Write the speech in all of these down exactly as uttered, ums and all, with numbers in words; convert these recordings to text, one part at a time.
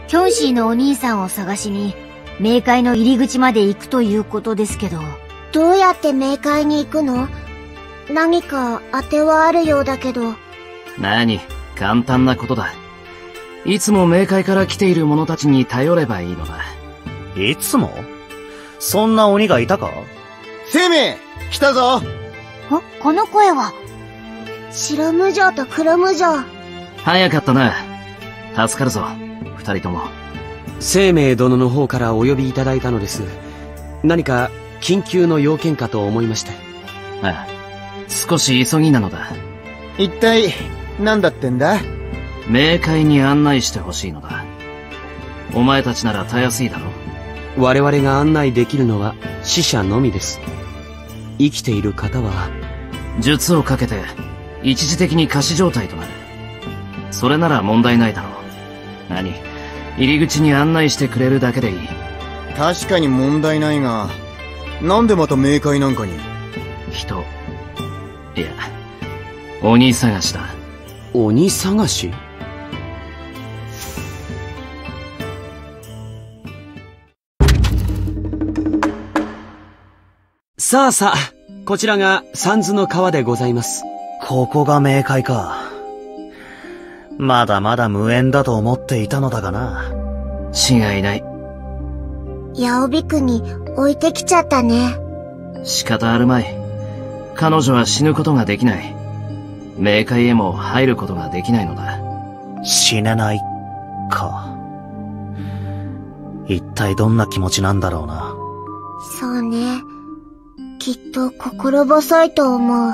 キョンシーのお兄さんを探しに、冥界の入り口まで行くということですけど。 どうやって冥界に行くの？何か当てはあるようだけど。 何？簡単なことだ。いつも冥界から来ている者たちに頼ればいいのだ。 いつも？そんな鬼がいたか？ 生命来たぞ。 あ、この声は。 白無常と黒無常。 早かったな。助かるぞ、二人とも。 生命殿の方からお呼びいただいたのです。何か緊急の要件かと思いまして。 ああ、少し急ぎなのだ。 一体何だってんだ？ 冥界に案内してほしいのだ。お前たちならたやすいだろ。 我々が案内できるのは死者のみです。生きている方は術をかけて一時的に仮死状態となる。それなら問題ないだろう。何？入り口に案内してくれるだけでいい。 確かに問題ないが、なんでまた冥界なんかに？ 人、いや、鬼探しだ。 鬼探し？さあさあ、こちらが三途の川でございます。 ここが冥界か。まだまだ無縁だと思っていたのだがな。 違いない。 ヤオビクに置いてきちゃったね。 仕方あるまい。彼女は死ぬことができない。冥界へも入ることができないのだ。 死ねないか。一体どんな気持ちなんだろうな。 そうね。きっと心細いと思う。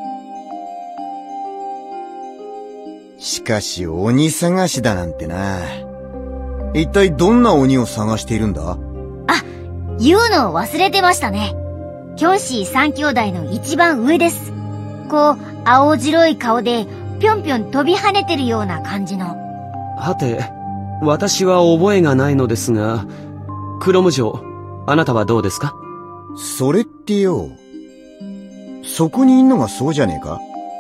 しかし鬼探しだなんてな。一体どんな鬼を探しているんだ？ あ、言うのを忘れてましたね。キョンシー三兄弟の一番上です。こう、青白い顔で、ぴょんぴょん飛び跳ねてるような感じの。 はて、私は覚えがないのですが、黒無常、あなたはどうですか？ それってよ、そこにいんのがそうじゃねえか？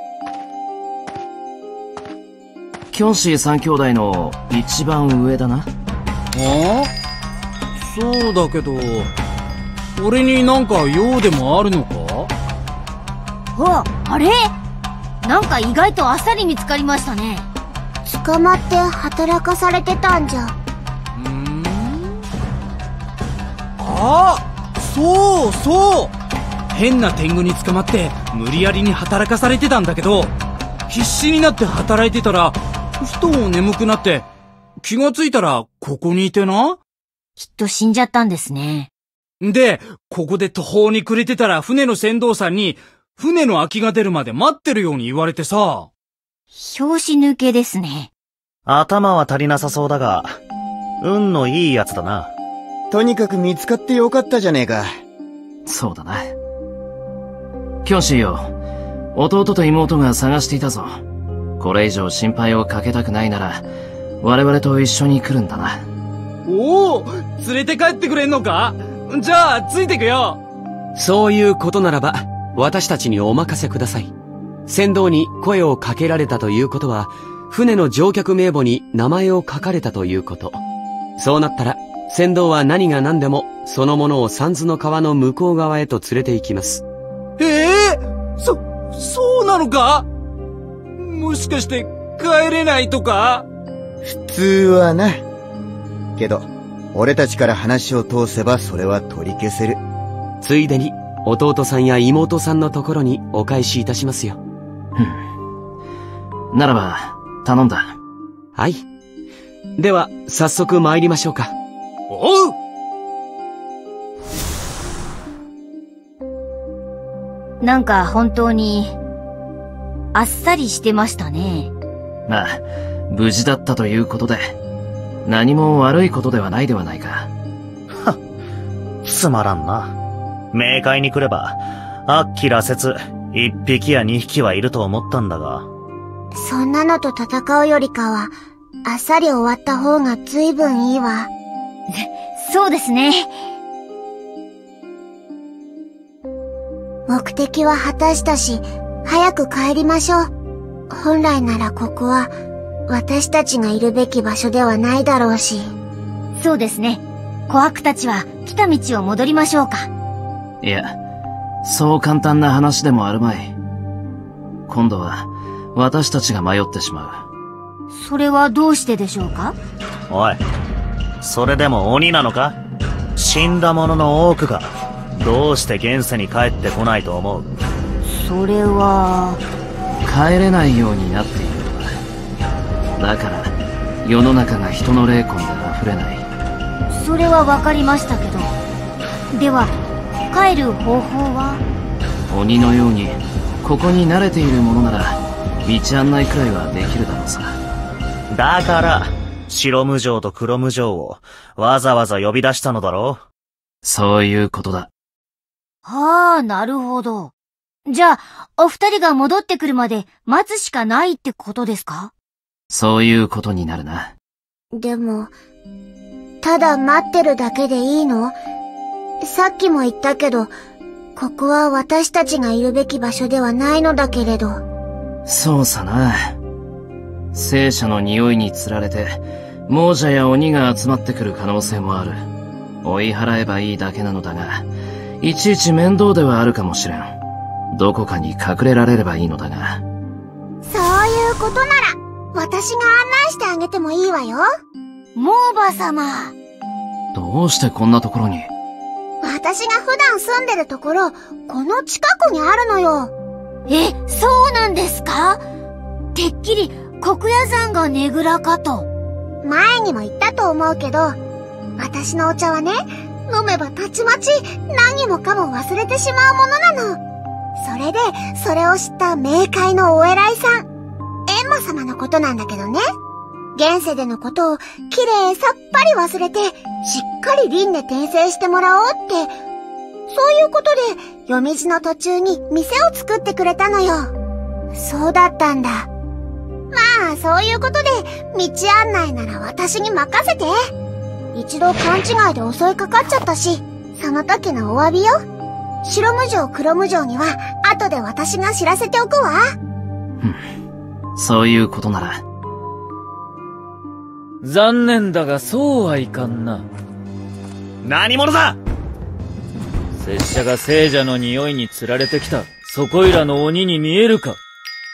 キョンシー三兄弟の一番上だな。 ああ？そうだけど、俺になんか用でもあるのか？ あ、あれ？なんか意外とあっさり見つかりましたね。 捕まって働かされてたんじゃ。 うーん。ああ、そうそう。変な天狗に捕まって無理やりに働かされてたんだけど、必死になって働いてたらふと眠くなって気がついたらここにいてな。 きっと死んじゃったんですね。 で、ここで途方に暮れてたら船の船頭さんに船の空きが出るまで待ってるように言われてさ。 拍子抜けですね。 頭は足りなさそうだが、運のいいやつだな。 とにかく見つかってよかったじゃねえか。 そうだな。キョンシーよ、弟と妹が探していたぞ。これ以上心配をかけたくないなら、我々と一緒に来るんだな。 おお、連れて帰ってくれんのか？じゃあ、ついてくよ。 そういうことならば、私たちにお任せください。船頭に声をかけられたということは、船の乗客名簿に名前を書かれたということ。そうなったら、船頭は何が何でも、そのものを三途の川の向こう側へと連れて行きます。 ええー、そ、そうなのか？もしかして帰れないとか？ 普通はな。けど、俺たちから話を通せばそれは取り消せる。 ついでに、弟さんや妹さんのところにお返しいたしますよ。 ならば、頼んだ。 はい。では、早速参りましょうか。 おう！ なんか本当に、あっさりしてましたね。 まあ、無事だったということで、何も悪いことではないではないか。 はっ、つまらんな。冥界に来れば、あっきらせつ、一匹や二匹はいると思ったんだが。 そんなのと戦うよりかは、あっさり終わった方が随分いいわ。 そうですね。 目的は果たしたし、早く帰りましょう。本来ならここは、私たちがいるべき場所ではないだろうし。 そうですね。琥珀たちは来た道を戻りましょうか。 いや、そう簡単な話でもあるまい。今度は私たちが迷ってしまう。それはどうしてでしょうか？ おい、それでも鬼なのか？死んだ者の多くがどうして現世に帰ってこないと思う？ それは帰れないようになっているんだ。だから世の中が人の霊魂で溢れない。 それはわかりましたけど、では帰る方法は？ 鬼のようにここに慣れているものなら道案内くらいはできるだろうさ。 だから白無常と黒無常をわざわざ呼び出したのだろう。 そういうことだ。 はあ、なるほど。じゃあお二人が戻ってくるまで待つしかないってことですか？ そういうことになるな。 でも、ただ待ってるだけでいいの？さっきも言ったけど、ここは私たちがいるべき場所ではないのだけれど。 そうさな。聖者の匂いにつられて、亡者や鬼が集まってくる可能性もある。追い払えばいいだけなのだが、いちいち面倒ではあるかもしれん。どこかに隠れられればいいのだが。 そういうことなら、私が案内してあげてもいいわよ。 モーバ様。 どうしてこんなところに？ 私が普段住んでるところ、この近くにあるのよ。 え、そうなんですか？てっきり黒夜山がねぐらかと。 前にも言ったと思うけど、私のお茶はね、飲めばたちまち何もかも忘れてしまうものなの。それで、それを知った冥界のお偉いさん、閻魔様のことなんだけどね。現世でのことをきれいさっぱり忘れて、しっかり輪廻転生してもらおうって、そういうことで、夜道の途中に店を作ってくれたのよ。そうだったんだ。まあ、そういうことで、道案内なら私に任せて。一度勘違いで襲いかかっちゃったし、その時のお詫びよ。白無常黒無常には、後で私が知らせておくわ。 うん。そういうことなら。 残念だがそうはいかんな。 何者だ！ 拙者が聖者の匂いにつられてきたそこいらの鬼に見えるか？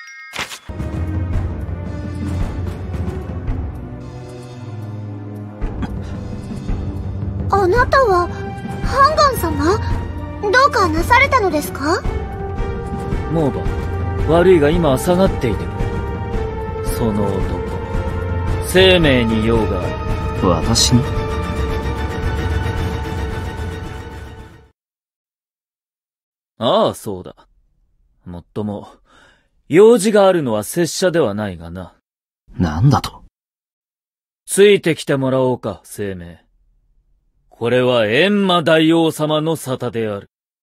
あなたは、ハンガン様？どうかなされたのですか？ モーバ、悪いが今は下がっていてくれ。その男、生命に用がある。 私に？ ああ、そうだ。もっとも、用事があるのは拙者ではないがな。 なんだと？ ついてきてもらおうか、生命。これは閻魔大王様の沙汰である。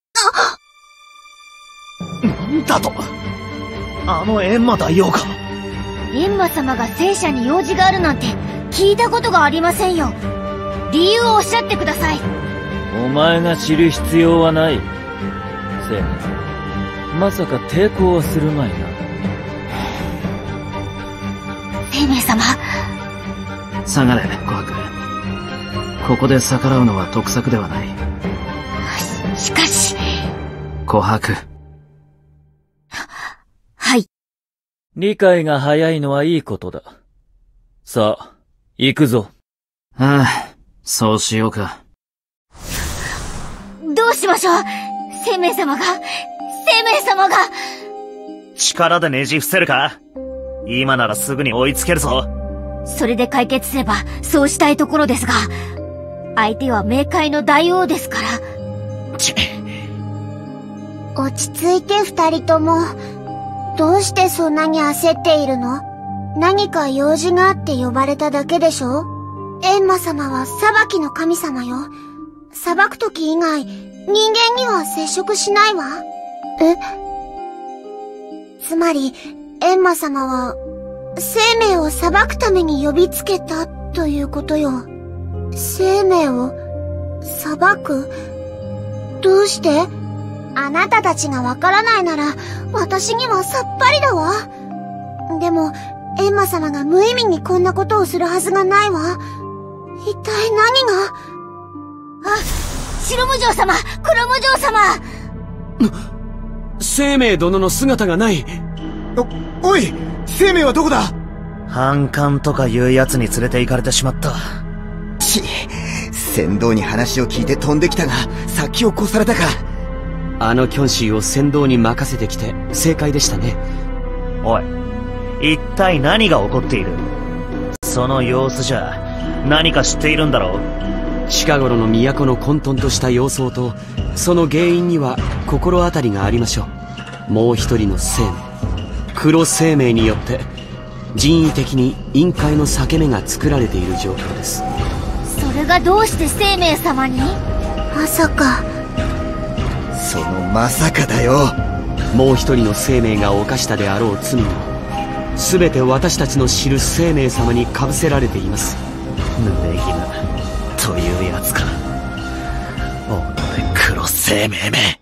なんだと？あの閻魔大王か。 閻魔様が聖者に用事があるなんて聞いたことがありませんよ。理由をおっしゃってください。 お前が知る必要はない。生命、まさか抵抗はするまいな。 生命様。 下がれ、琥珀。ここで逆らうのは得策ではない。 し、しかし。 琥珀。 はい。 理解が早いのはいいことだ。さあ、行くぞ。 ああ、そうしようか。 どうしましょう？生命様が、生命様が。 力でねじ伏せるか？今ならすぐに追いつけるぞ。 それで解決すれば、そうしたいところですが、相手は冥界の大王ですから。 ち落ち着いて二人とも。どうしてそんなに焦っているの？何か用事があって呼ばれただけでしょ？閻魔様は裁きの神様よ。裁くとき以外、人間には接触しないわ。え？つまり、閻魔様は、生命を裁くために呼びつけたということよ。生命を裁く？どうして？あなたたちがわからないなら、私にはさっぱりだわ。でも、閻魔様が無意味にこんなことをするはずがないわ。 一体何が。 あ、白無常様、黒無常様。 生命殿の姿がない。 お、おい、生命はどこだ。 反感とかいう奴に連れて行かれてしまった。 ち、船頭に話を聞いて飛んできたが、先を越されたか。 あのキョンシーを船頭に任せてきて正解でしたね。 おい、一体何が起こっている。その様子じゃ何か知っているんだろう。 近頃の都の混沌とした様相とその原因には心当たりがありましょう。もう一人の生命、黒生命によって人為的に陰海の裂け目が作られている状況です。 それがどうして生命様に。 まさか。 そのまさかだよ。 もう一人の生命が犯したであろう罪が全て私たちの知る生命様にかぶせられています。 濡れ衣というやつか。おのれ黒生命め。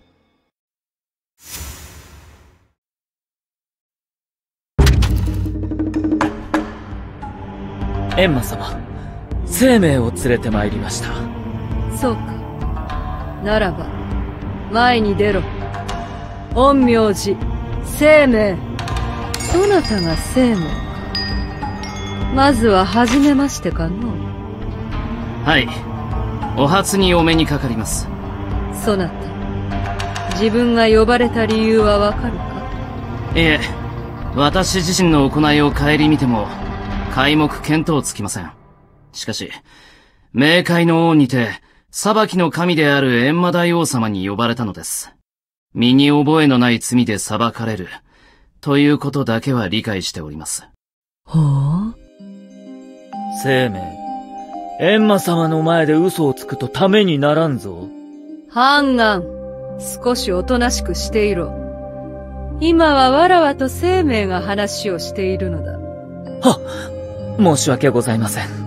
エンマ様、生命を連れて参りました。 そうか。ならば前に出ろ。陰陽師生命。どなたが生命か。まずは初めましてかの。 はい、お初にお目にかかります。 そなた、自分が呼ばれた理由はわかるか。 いえ、私自身の行いを顧みても皆目見当つきません。しかし冥界の王にて裁きの神である閻魔大王様に呼ばれたのです。身に覚えのない罪で裁かれるということだけは理解しております。 ほう。 生命、閻魔様の前で嘘をつくとためにならんぞ。 判官、少しおとなしくしていろ。今はわらわと生命が話をしているのだ。 はっ、申し訳ございません。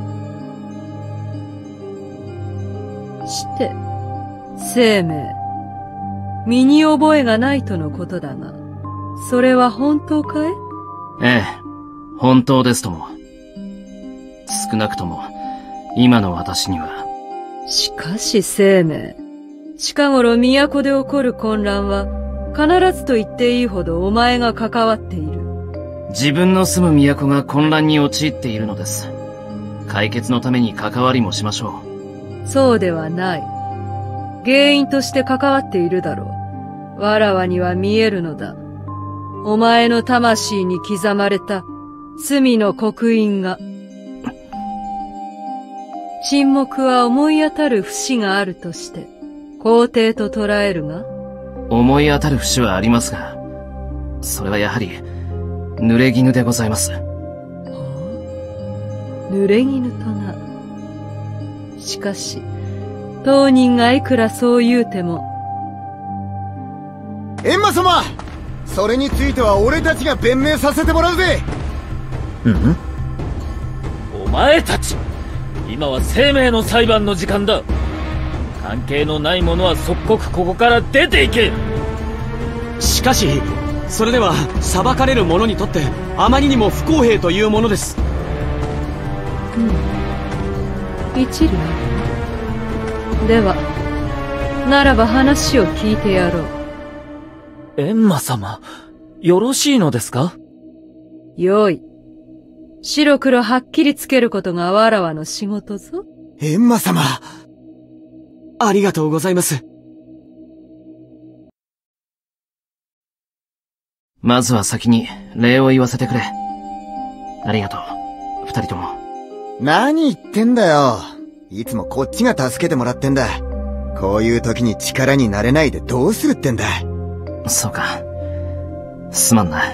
して、生命、身に覚えがないとのことだが、それは本当かい？ ええ、本当ですとも。少なくとも今の私には。 しかし生命、近頃都で起こる混乱は必ずと言っていいほどお前が関わっている。 自分の住む都が混乱に陥っているのです。解決のために関わりもしましょう。そうではない。原因として関わっているだろう。わらわには見えるのだ。お前の魂に刻まれた罪の刻印が。沈黙は思い当たる節があるとして肯定と捉えるが。 思い当たる節はありますが、それはやはり濡れ衣でございます。 はあ、濡れ衣とな。しかし当人がいくらそう言うても。 閻魔様、それについては俺たちが弁明させてもらうぜ。 ん？ お前たち、今は生命の裁判の時間だ。関係のない者は即刻ここから出て行け。 しかしそれでは裁かれる者にとってあまりにも不公平というものです。 うん、一理ある。ではならば話を聞いてやろう。 閻魔様、よろしいのですか？ よい。白黒はっきりつけることがわらわの仕事ぞ。 閻魔様、 ありがとうございます。 まずは先に礼を言わせてくれ。ありがとう、二人とも。 何言ってんだよ。いつもこっちが助けてもらってんだ。こういう時に力になれないでどうするってんだ。 そうか。すまんな。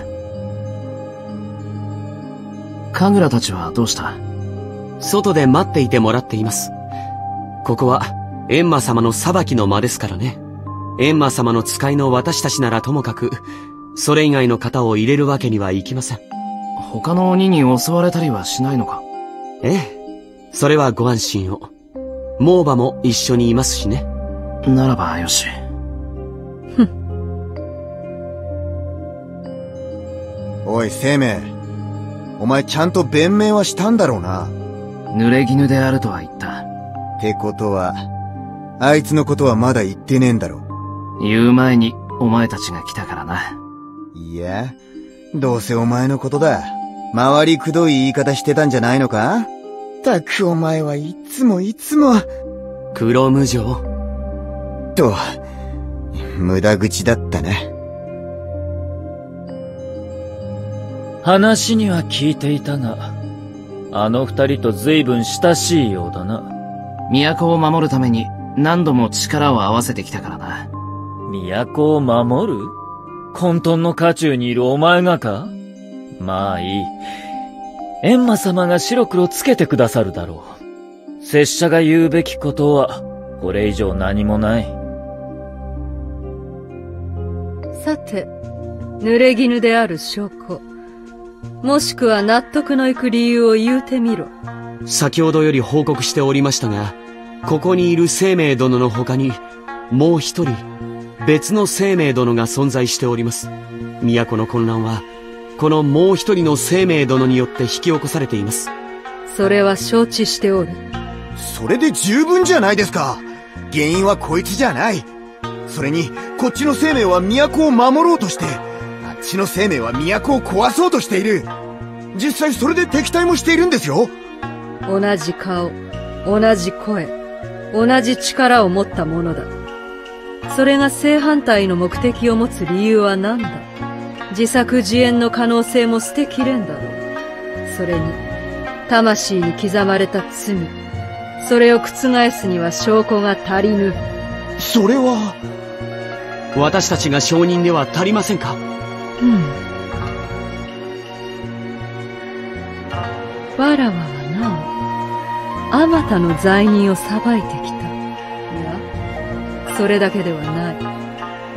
神楽たちはどうした？ 外で待っていてもらっています。ここは閻魔様の裁きの間ですからね。閻魔様の使いの私たちならともかく、それ以外の方を入れるわけにはいきません。 他の鬼に襲われたりはしないのか？ ええ、それはご安心を。モーバも一緒にいますしね。 ならばよし。 ふん。 おい生命、お前ちゃんと弁明はしたんだろうな。 濡れ衣であるとは言った。 ってことは、あいつのことはまだ言ってねえんだろ。 言う前にお前たちが来たからな。 いや、どうせお前のことだ。回りくどい言い方してたんじゃないのか？たくお前はいつもいつも。 黒無常と、無駄口だったな。 話には聞いていたが、あの二人と随分親しいようだな。 都を守るために何度も力を合わせてきたからな。 都を守る？混沌の渦中にいるお前がか？まあいい。閻魔様が白黒つけてくださるだろう。拙者が言うべきことは、これ以上何もない。 さて、濡れ衣である証拠。もしくは納得のいく理由を言うてみろ。 先ほどより報告しておりましたが、ここにいる生命殿の他に、もう一人、別の生命殿が存在しております。都の混乱は、このもう一人の生命殿によって引き起こされています。 それは承知しておる。 それで十分じゃないですか。原因はこいつじゃない。それに、こっちの生命は都を守ろうとして、あっちの生命は都を壊そうとしている。実際それで敵対もしているんですよ。 同じ顔、同じ声、同じ力を持ったものだ。それが正反対の目的を持つ理由は何だ？自作自演の可能性も捨てきれんだろう。それに、魂に刻まれた罪。それを覆すには証拠が足りぬ。 それは、 私たちが証人では足りませんか？ うん。わらわはなお、あまたの罪人を裁いてきた。いや、それだけではない。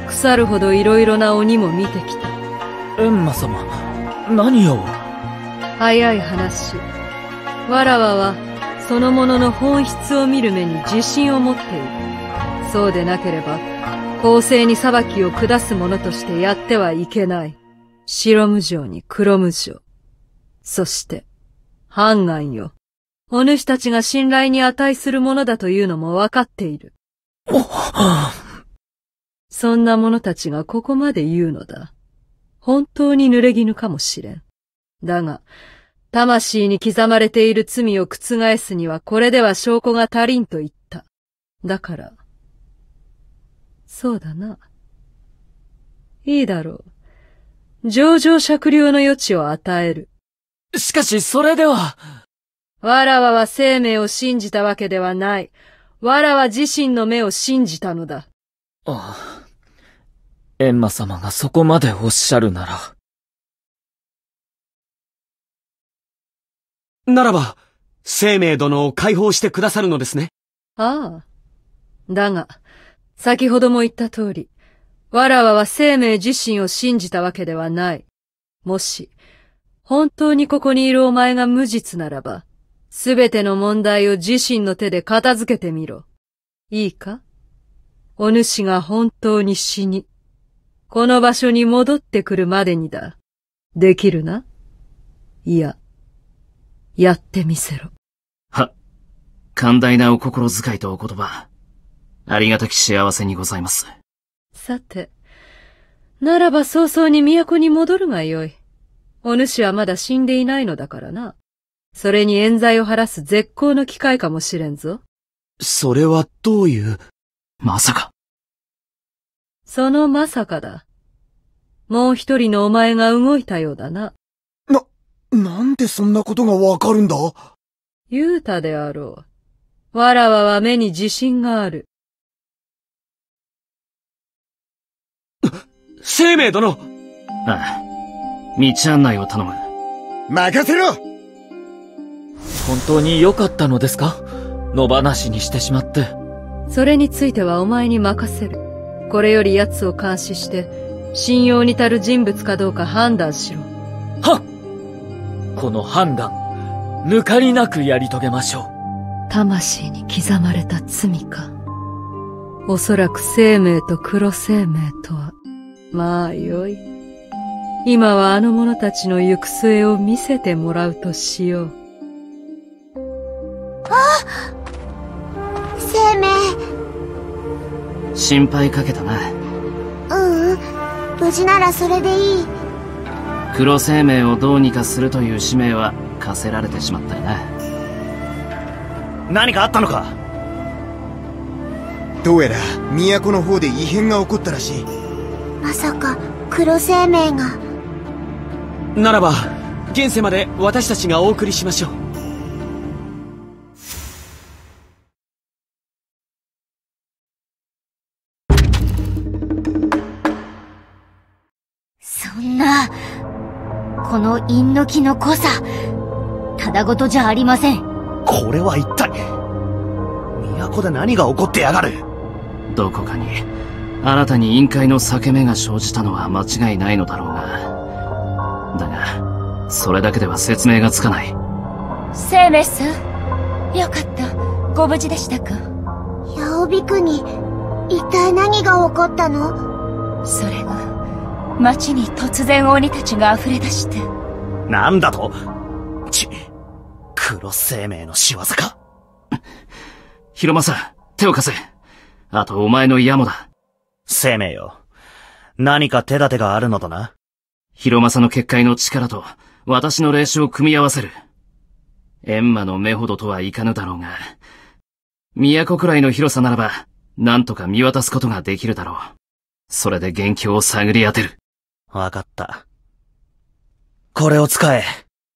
腐るほどいろいろな鬼も見てきた。 閻魔様、何を？ 早い話。わらわは、そのものの本質を見る目に自信を持っている。そうでなければ、公正に裁きを下す者としてやってはいけない。白無常に黒無常。そして、判官よ。お主たちが信頼に値するものだというのもわかっている。そんな者たちがここまで言うのだ。本当に濡れ衣かもしれん。だが、魂に刻まれている罪を覆すにはこれでは証拠が足りんと言った。だから、そうだな。いいだろう。情状酌量の余地を与える。 しかしそれでは。 わらわは生命を信じたわけではない。わらわ自身の目を信じたのだ。 ああ。閻魔様がそこまでおっしゃるなら。 ならば、生命殿を解放してくださるのですね。 ああ。だが、先ほども言った通り、わらわは生命自身を信じたわけではない。もし、本当にここにいるお前が無実ならば、すべての問題を自身の手で片付けてみろ。いいか？お主が本当に死に、この場所に戻ってくるまでにだ。できるな？いや、やってみせろ。 は、寛大なお心遣いとお言葉。ありがたき幸せにございます。 さて、ならば早々に都に戻るがよい。お主はまだ死んでいないのだからな。それに冤罪を晴らす絶好の機会かもしれんぞ。 それはどういう？ まさか。 そのまさかだ。もう一人のお前が動いたようだな。 な、なんでそんなことがわかるんだ？ 言うたであろう。わらわは目に自信がある。 生命殿！ ああ、道案内を頼む。 任せろ！ 本当に良かったのですか？野放しにしてしまって。 それについてはお前に任せる。これより奴を監視して、信用に足る人物かどうか判断しろ。 はっ！この判断、抜かりなくやり遂げましょう。魂に刻まれた罪か。おそらく生命と黒生命とは。まあよい。今はあの者たちの行く末を見せてもらうとしよう。 心配かけたな。 ううん、無事ならそれでいい。 黒生命をどうにかするという使命は課せられてしまったよな。 何かあったのか？ どうやら都の方で異変が起こったらしい。 まさか黒生命が。 ならば現世まで私たちがお送りしましょう。 そんな、この陰の気の濃さ、ただごとじゃありません。 これは一体、都で何が起こってやがる？ どこかに新たに陰界の裂け目が生じたのは間違いないのだろうが、だがそれだけでは説明がつかない。 生命さん、よかった。ご無事でしたか？ ヤオビクに一体何が起こったの？ それが町に突然鬼たちが溢れ出して。 なんだと？ち、黒生命の仕業か？ 広政、手を貸せ。あとお前の矢もだ。 生命よ。何か手立てがあるのだな。 広政の結界の力と私の霊視を組み合わせる。閻魔の目ほどとはいかぬだろうが、都くらいの広さならば、なんとか見渡すことができるだろう。それで元凶を探り当てる。 わかった。これを使え。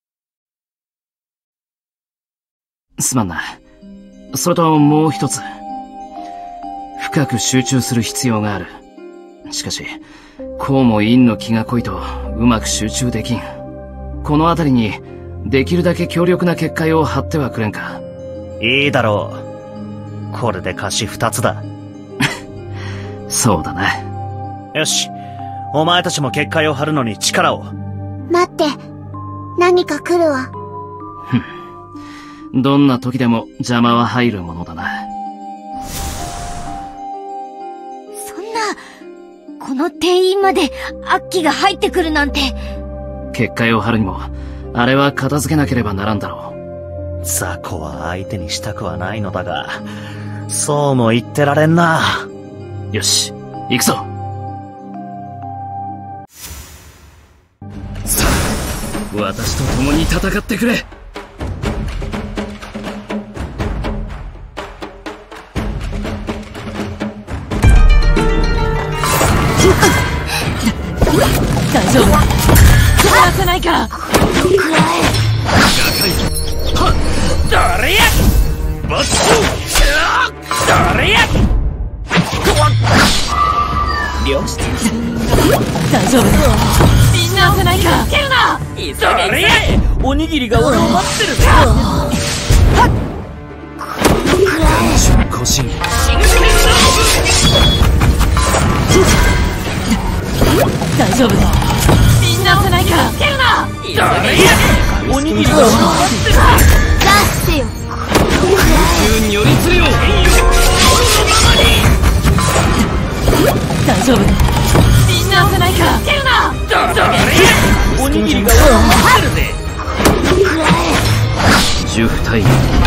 すまんな。それともう一つ。深く集中する必要がある。しかし、こうも陰の気が濃いとうまく集中できん。このあたりにできるだけ強力な結界を張ってはくれんか。 いいだろう。これで貸し二つだ。 そうだな。 よし。お前たちも結界を張るのに力を。 待って。何か来るわ。 ふん。どんな時でも邪魔は入るものだな。 そんな、この店員まで悪鬼が入ってくるなんて。 結界を張るにも、あれは片付けなければならんだろう。雑魚は相手にしたくはないのだが、そうも言ってられんな。 よし、行くぞ。さあ、私と共に戦ってくれ。 大丈夫だ。離さないか。 くらえ。 はっ、誰や。バット。誰や。 両親。大丈夫だ。みんな危ないか。蹴るな。 誰や。おにぎりが俺を待ってるぜ。 はっ。くらえ。腰。シングル大丈夫だ。みんな危ないか。蹴るな。 誰や。おにぎりが待ってるぜ。 出してよ。 急に寄り連れよ。 大丈夫だ。みんな危ないか。蹴るな。 誰や。おにぎりが俺を待ってるぜ。 十体。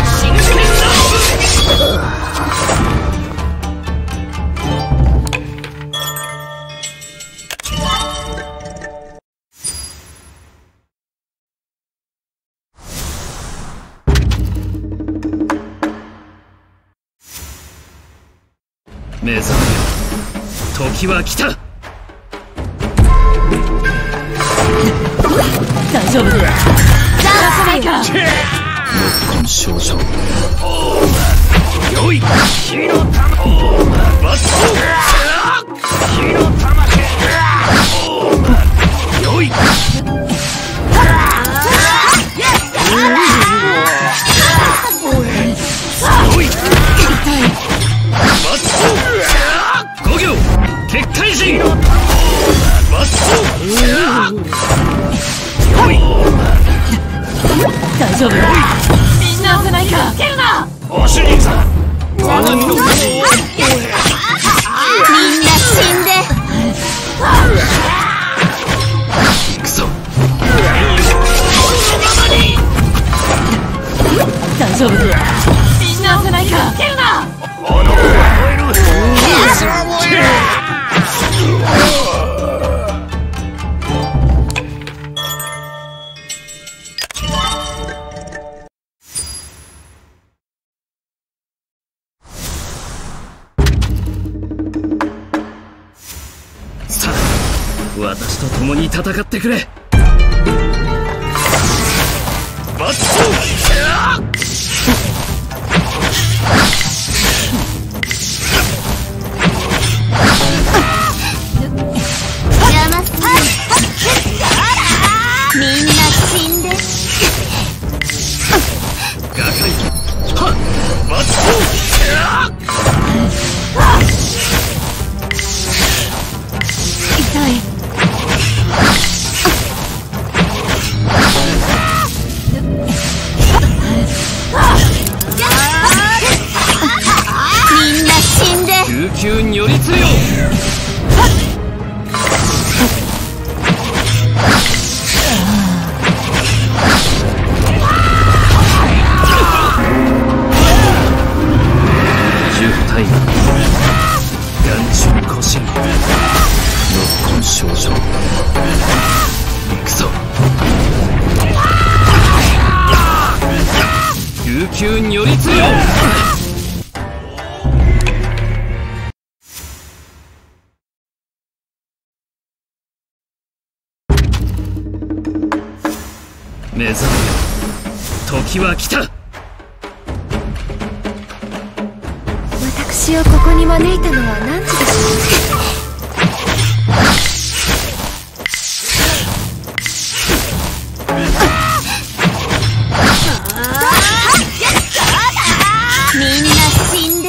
目覚めよ。時は来た。 大丈夫だ。離さないか。 木根少女。 よい。火の玉。バット。火の玉。よい。おい。五行結界人。バット。よい。 大丈夫。みんな危ないか。蹴るな。 ご主人さん。 みんな死んで。 行くぞ。 大丈夫。みんな危ないか。蹴るな。 炎を燃える。 さあ、私と共に戦ってくれ。バッチ邪魔する。みんな死んで。 ガカイはっバッチ痛い。 みんな死んで。 琉球に寄りつよ。十体眼中古神六根少女。行くぞ。琉球に寄りつよ。目覚めよ、時は来た。 私をここに招いたのは何時でしょみんな死んで。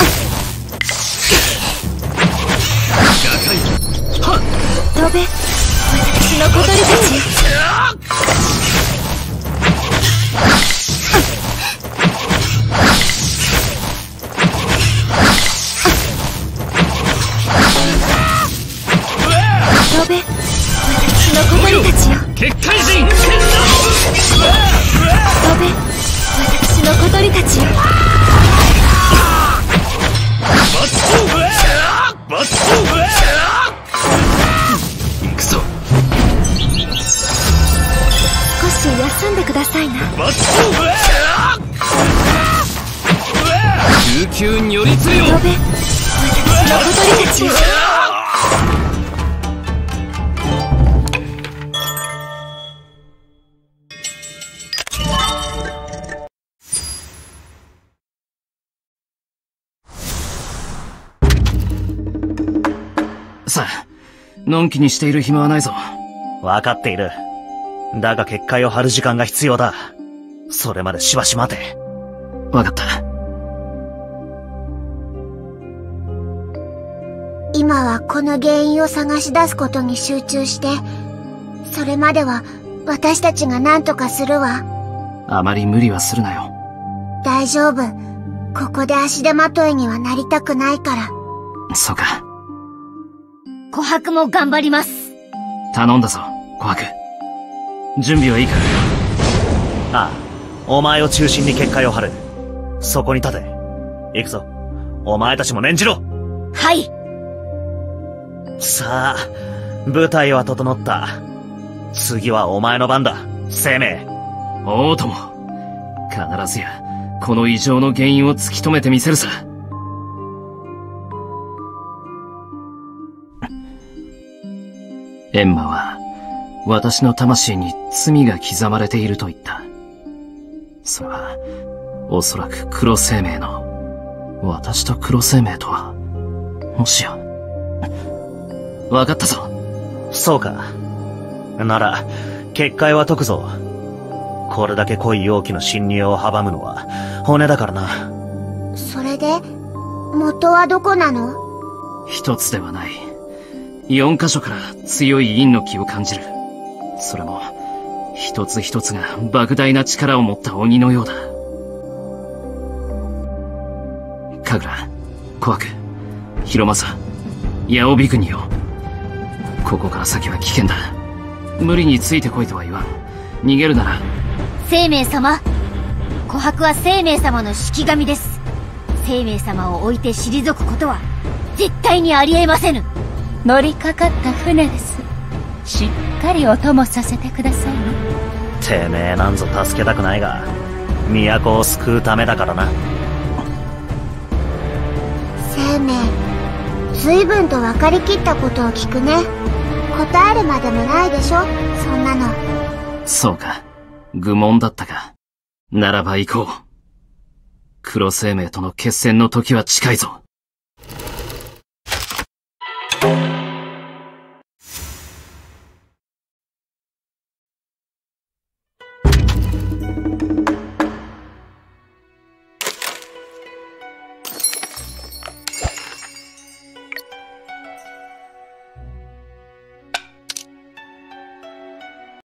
飛べ、私の小鳥たちよ。飛べ、私の小鳥たちよ。 結界人。 飛べ、私の小鳥たちよ。 バッチ行くぞ。 少し休んでくださいな。 バッチ琉球に寄りつよ。 飛べ、私の小鳥たちよ。 さあ、のんきにしている暇はないぞ。 わかっている。だが結界を張る時間が必要だ。それまでしばし待て。 わかった。 今はこの原因を探し出すことに集中して、それまでは私たちが何とかするわ。 あまり無理はするなよ。 大丈夫。ここで足手まといにはなりたくないから。 そうか。 琥珀も頑張ります。 頼んだぞ、琥珀。準備はいいか？ ああ、お前を中心に結界を張る。そこに立て。行くぞ。お前たちも念じろ。 はい。 さあ、舞台は整った。次はお前の番だ、生命。 おうとも。必ずや、この異常の原因を突き止めてみせるさ。エンマは、私の魂に罪が刻まれていると言った。それは、おそらく黒生命の、私と黒生命とは、もしや。わかったぞ。 そうか。なら、結界は解くぞ。これだけ濃い容器の侵入を阻むのは、骨だからな。 それで、元はどこなの？ 一つではない。四箇所から強い陰の気を感じる。それも、一つ一つが莫大な力を持った鬼のようだ。神楽、琥珀、広政、八尾国よ。ここから先は危険だ。無理についてこいとは言わん。逃げるなら。 生命様。琥珀は生命様の式神です。生命様を置いて退くことは絶対にありえませぬ。 乗りかかった船です。しっかりお供させてくださいね。 てめえなんぞ助けたくないが、都を救うためだからな。 生命、随分と分かりきったことを聞くね。答えるまでもないでしょ、そんなの。 そうか。愚問だったか。ならば行こう。黒生命との決戦の時は近いぞ。